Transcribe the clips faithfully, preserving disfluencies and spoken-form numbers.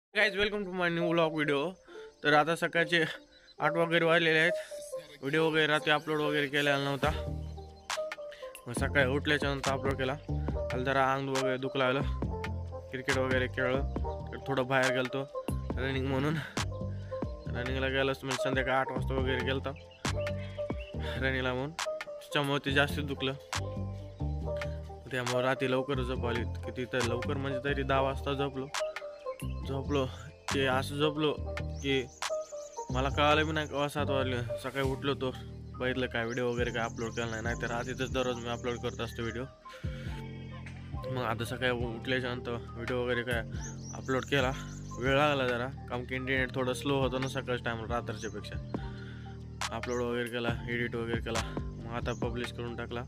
Guys welcome to my new vlog video. तर आता सकाळचे आठ वगैरे वाजलेले आहेत। व्हिडिओ वगैरे रात्री अपलोड वगैरे केलेला नव्हता, मग सकाळी उठल्याच्या नंतर अपलोड केला। काल जरा अंग वगैरे दुखू लागलं, क्रिकेट वगैरे खेळलं, तर थोडं बाहेर गेलतो रनिंग म्हणून। रनिंगला गेलोच म्हणजे संध्याकाळी आठ वाजता वगैरे गेलतो रनिंगला म्हणून, त्याच्यामुळे ते जास्त दुखलं। त्यामुळे रात्री लवकर झोप आली, किती तर लवकर म्हणजे तरी दहा वाजता झोपलो झोपलो की असं झोपलो की मला कळालं बी नाही केव्हा सात वाजले। सकाळी उठलो तो बघितलं काय व्हिडिओ वगैरे काय अपलोड केला नाही, नाहीतर आधीच दररोज मी अपलोड करत असतो व्हिडिओ। मग आता सकाळी उठल्याच्या नंतर व्हिडिओ वगैरे काय अपलोड केला। वेळ लागला जरा, काम की इंटरनेट थोडं स्लो होतं ना सकाळच्या टायमाला रात्रीच्या पेक्षा। अपलोड वगैरे केला, एडिट वगैरे केला, मग आता पब्लिश करून टाकला।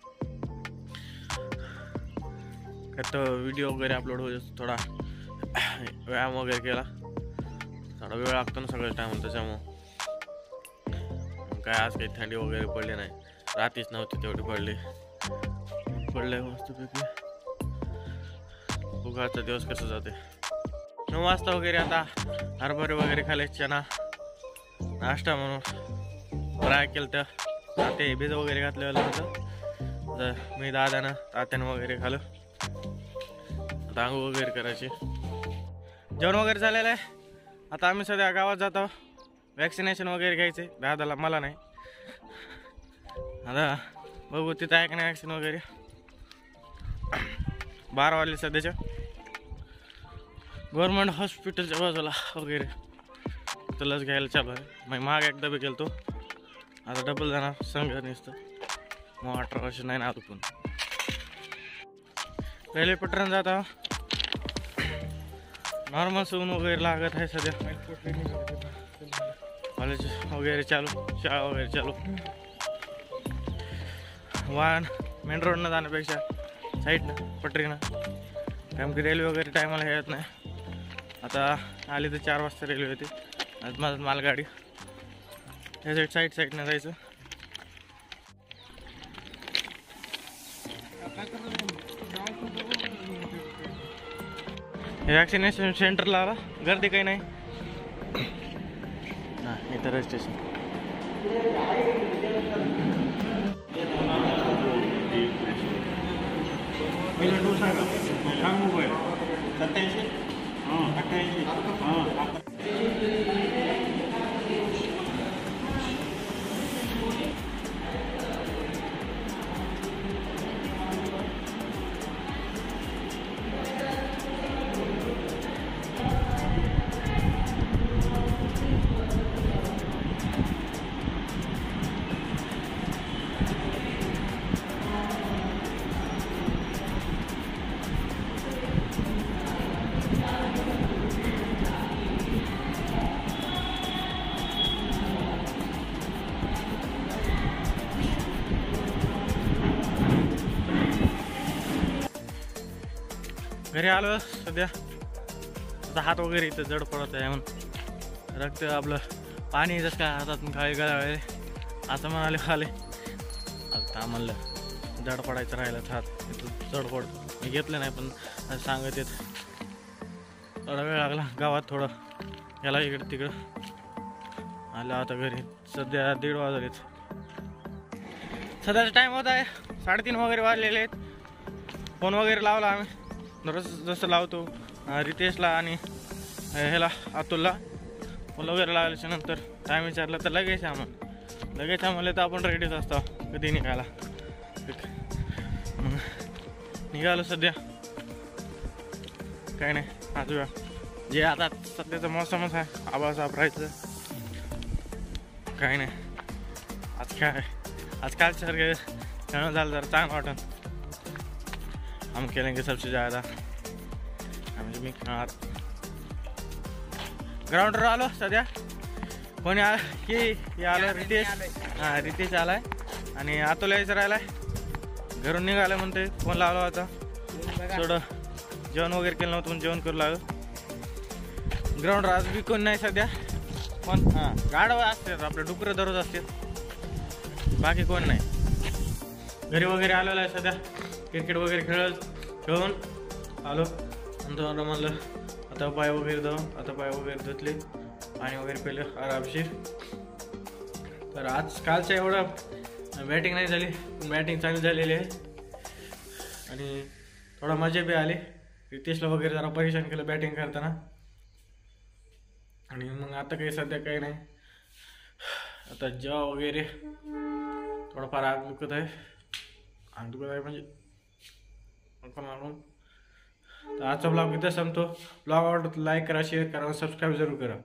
काय तर व्हिडिओ वगैरे अपलोड होईल, थोडा व्यायाम वगैरे केला, थोडा वेळ लागतो ना सगळ्या टायमाला, त्याच्यामुळं काय आज काही थंडी वगैरे पडली नाही, रात्रीच नव्हती तेवढी पडली पडले मस्तपैकी। उगाचा दिवस कसं जाते। नऊ वाजता वगैरे आता हरभरे वगैरे खाले, चना नाश्ता म्हणून फ्राय केलं, तर ते बीज वगैरे घातलेलं होतं, तर मी दादानं तात्यानं वगैरे खालं। आता आंघोळ वगैरे करायची, जेवण वगैरे झालेलं आहे। आता आम्ही सध्या गावात जातो, वॅक्सिनेशन वगैरे घ्यायचे दादाला, मला नाही। आता बघू तिथं आहे का नाही वॅक्सिन वगैरे। बारा वाजले सध्याच्या, गव्हर्नमेंट हॉस्पिटलच्या बाजूला वगैरे तर लस घ्यायला चालू आहे। मग माग एकदा बी गेलतो, आता डबल जाणार संघ नसतं, मग अठरा वर्ष नाही ना पण रेल्वे पटरण जाता। नॉर्मल सून वगैरे लागत आहे सध्या, कॉलेज वगैरे चालू, शाळा वगैरे चालू। वाहन मेन रोडनं जाण्यापेक्षा साईडनं पटरीनं, कारण की रेल्वे वगैरे टायमाला येत नाही। आता आली तर चार वाजता रेल्वे होती, आज माझं मालगाडी ह्या साईड साईड साईडनं जायचं। वॅक्सिनेशन सेंटरला आला, गर्दी काही नाही हां, इथं रजिस्ट्रेशन। सत्याऐंशी हां अठ्ठ्याऐंशी हां घरी आलो सध्या। आता हात वगैरे इथं जड पडत आहे म्हणून, रक्त आपलं पाणी जसं काय हातात खाली गळावे असं म्हणाले खाले। आता म्हणलं जड पडायचं राहिलं हात इथं जड पडतो, मी घेतलं नाही पण सांगत येत। थोडा वेळ लागला गावात, थोडं याला इकडं तिकडं आलं। आता घरी सध्या दीड वाजलेत, सध्याचा टाईम होत आहे साडेतीन वगैरे वाजलेले आहेत। फोन वगैरे लावला आम्ही रोज जसं लावतो रितेशला आणि ह्याला अतुलला, फोन वगैरे लावल्याच्या नंतर टाईम विचारला तर लगेच आम्हाला लगेच आम्हाला तर आपण रेडीच असतो कधी निघायला। मग निघालो सध्या, काही नाही आज जे आता सध्याचं मौसमच आहे, आभाळ साफ राहायचं काही नाही। आज काय आज कालसारखं खेळणं झालं जरा चांगलं वाटतं। हम खेलेंगे सबसे ज़्यादा, आम्ही मी खेळणार। ग्राउंडवर आलो सध्या, कोणी आलं की आलं रितेश, हां रितेश आलाय आणि अतुल यायचं राहिलाय, घरून निघालं म्हणते। फोन लावला होता, थोडं जेवण वगैरे केलं नव्हतं पण जेवण करू लागलं। ग्राउंडवर आज बी कोण नाही सध्या, पण हां गाढव असतात आपले, डुकरं दररोज असतात, बाकी कोण नाही। घरी वगैरे आलेलं आहे सध्या, क्रिकेट वगैरे खेळ खेळून आलो, नंतर म्हणलं आता पाय वगैरे धाव आता पाय वगैरे धुतले पाणी वगैरे पिलं आरामशीर. तर आज कालच्या एवढा बॅटिंग नाही झाली, बॅटिंग चांगली झालेली आहे आणि थोडा मजा बी आली. रितेशला वगैरे जरा परेशान केलं बॅटिंग करताना. आणि मग आता काही सध्या काही नाही, आता जेव्हा वगैरे थोडंफार आग दुखत आहे, आग दुखत आहे म्हणजे मागून. तर आजचा ब्लॉग इथं संपतो. ब्लॉग आवडतो लाईक करा, शेअर करा, सबस्क्राईब जरूर करा.